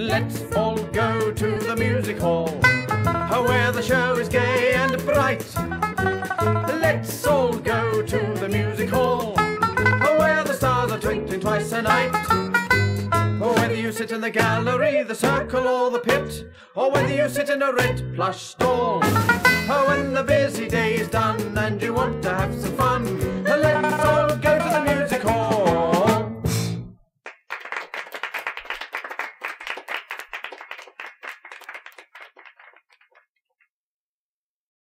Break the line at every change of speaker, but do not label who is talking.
Let's all go to the music hall, where the show is gay and bright. Let's all go to the music hall, where the stars are twinkling twice a night. Whether you sit in the gallery, the circle or the pit, or whether you sit in a red plush stall, when the busy day is done and you want to have some fun,